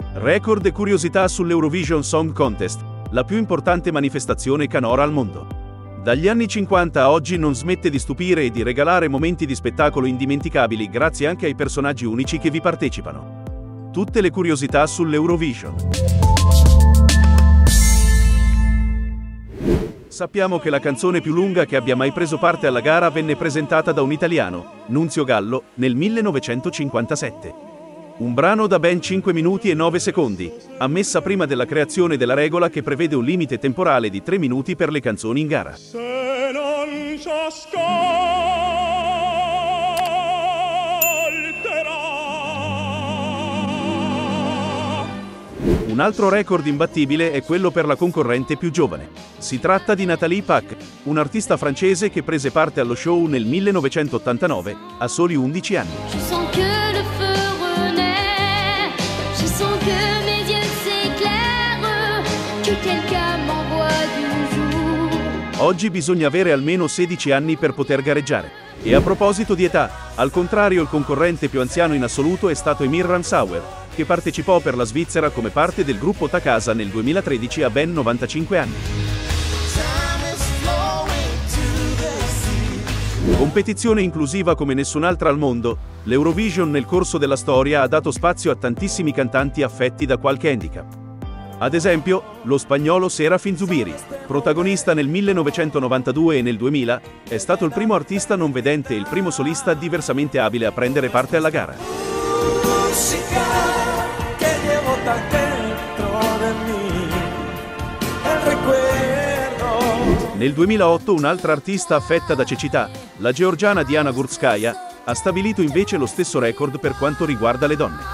Record e curiosità sull'Eurovision Song Contest, la più importante manifestazione canora al mondo. Dagli anni 50 a oggi non smette di stupire e di regalare momenti di spettacolo indimenticabili grazie anche ai personaggi unici che vi partecipano. Tutte le curiosità sull'Eurovision. Sappiamo che la canzone più lunga che abbia mai preso parte alla gara venne presentata da un italiano, Nunzio Gallo, nel 1957. Un brano da ben 5 minuti e 9 secondi, ammessa prima della creazione della regola che prevede un limite temporale di 3 minuti per le canzoni in gara. Se non ci ascolterà. Un altro record imbattibile è quello per la concorrente più giovane. Si tratta di Nathalie Pack, un'artista francese che prese parte allo show nel 1989, a soli 11 anni. Oggi bisogna avere almeno 16 anni per poter gareggiare. E a proposito di età, al contrario il concorrente più anziano in assoluto è stato Emil Ramsauer, che partecipò per la Svizzera come parte del gruppo Takasa nel 2013 a ben 95 anni. Competizione inclusiva come nessun'altra al mondo, l'Eurovision nel corso della storia ha dato spazio a tantissimi cantanti affetti da qualche handicap. Ad esempio, lo spagnolo Serafín Zubiri, protagonista nel 1992 e nel 2000, è stato il primo artista non vedente e il primo solista diversamente abile a prendere parte alla gara. Nel 2008 un'altra artista affetta da cecità, la georgiana Diana Gurtskaya, ha stabilito invece lo stesso record per quanto riguarda le donne.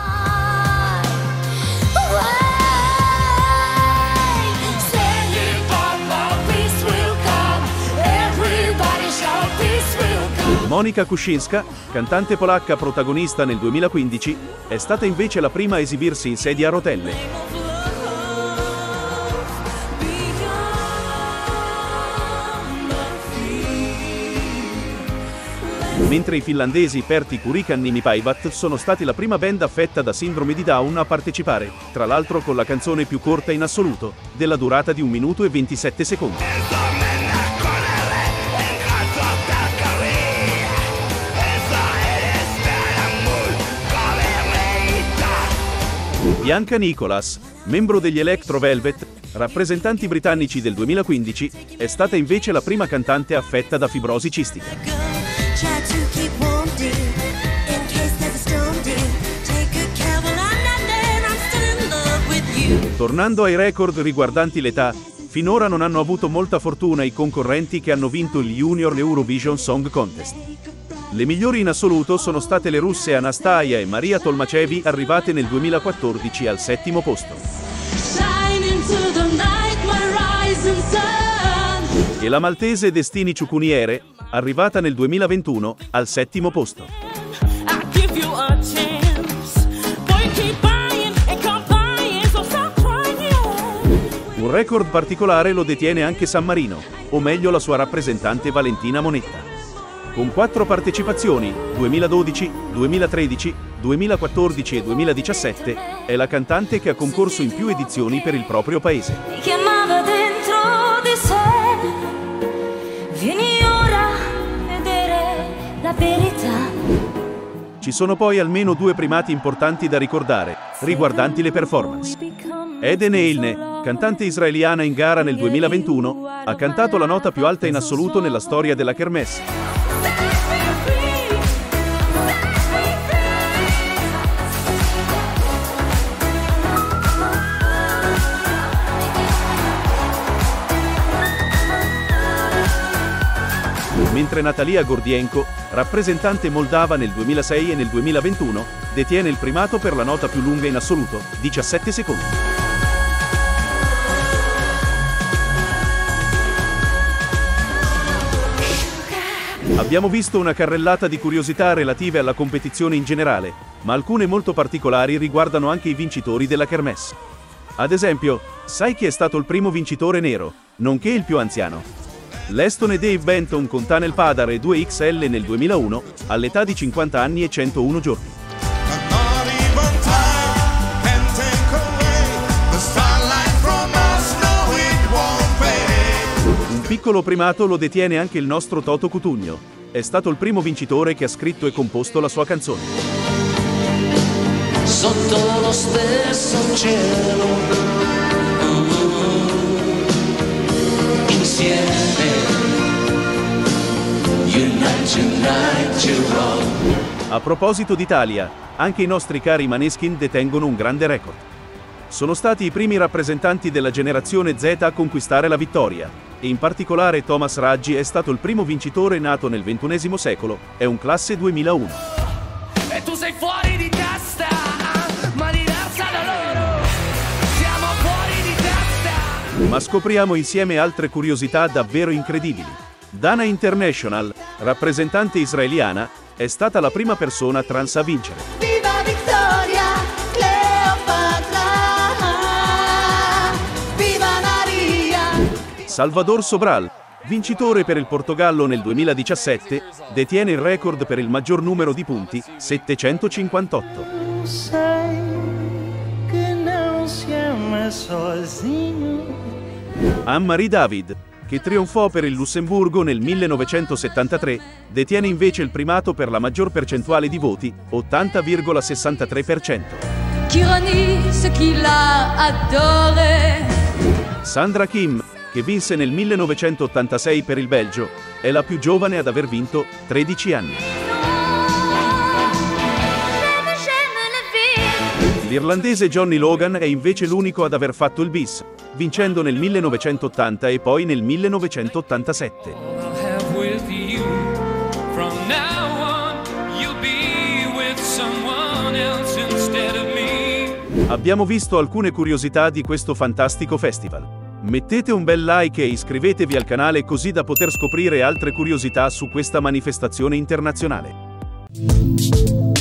Monika Kuszyńska, cantante polacca protagonista nel 2015, è stata invece la prima a esibirsi in sedia a rotelle. Mentre i finlandesi Pertti Kurikanniemi-Päivät sono stati la prima band affetta da sindrome di Down a partecipare, tra l'altro con la canzone più corta in assoluto, della durata di 1 minuto e 27 secondi. Bianca Nicholas, membro degli Electro Velvet, rappresentanti britannici del 2015, è stata invece la prima cantante affetta da fibrosi cistica. Tornando ai record riguardanti l'età, finora non hanno avuto molta fortuna i concorrenti che hanno vinto il Junior Eurovision Song Contest. Le migliori in assoluto sono state le russe Anastasia e Maria Tolmacevi, arrivate nel 2014 al 7° posto. E la maltese Destiny Ciucuniere, arrivata nel 2021 al 7° posto. Un record particolare lo detiene anche San Marino, o meglio la sua rappresentante Valentina Monetta. Con 4 partecipazioni, 2012, 2013, 2014 e 2017, è la cantante che ha concorso in più edizioni per il proprio paese. Mi chiamava dentro di sé, vieni ora a vedere la verità. Ci sono poi almeno 2 primati importanti da ricordare, riguardanti le performance. Eden Eilne, cantante israeliana in gara nel 2021, ha cantato la nota più alta in assoluto nella storia della kermesse. Mentre Natalia Gordienko, rappresentante moldava nel 2006 e nel 2021, detiene il primato per la nota più lunga in assoluto, 17 secondi. Abbiamo visto una carrellata di curiosità relative alla competizione in generale, ma alcune molto particolari riguardano anche i vincitori della kermesse. Ad esempio, sai chi è stato il primo vincitore nero, nonché il più anziano? L'estone Dave Benton con Tanel Padar 2XL nel 2001, all'età di 50 anni e 101 giorni. piccolo primato lo detiene anche il nostro Toto Cutugno. È stato il primo vincitore che ha scritto e composto la sua canzone. Sotto lo stesso cielo, insieme, unite to roll. A proposito d'Italia, anche i nostri cari Maneskin detengono un grande record. Sono stati i primi rappresentanti della generazione Z a conquistare la vittoria, e in particolare Thomas Raggi è stato il primo vincitore nato nel XXI secolo, è un classe 2001. E tu sei fuori di testa, ma diversa da loro, siamo fuori di testa. Ma scopriamo insieme altre curiosità davvero incredibili. Dana International, rappresentante israeliana, è stata la prima persona trans a vincere. Viva Victoria, Cleopatra, viva Maria. Salvador Sobral, vincitore per il Portogallo nel 2017, detiene il record per il maggior numero di punti, 758. Sei che non siamo sozinho. Anne-Marie David, che trionfò per il Lussemburgo nel 1973, detiene invece il primato per la maggior percentuale di voti, 80,63%. Chironi, ce qui l'a adoré. Sandra Kim, che vinse nel 1986 per il Belgio, è la più giovane ad aver vinto, 13 anni. L'irlandese Johnny Logan è invece l'unico ad aver fatto il bis, vincendo nel 1980 e poi nel 1987. Abbiamo visto alcune curiosità di questo fantastico festival. Mettete un bel like e iscrivetevi al canale così da poter scoprire altre curiosità su questa manifestazione internazionale.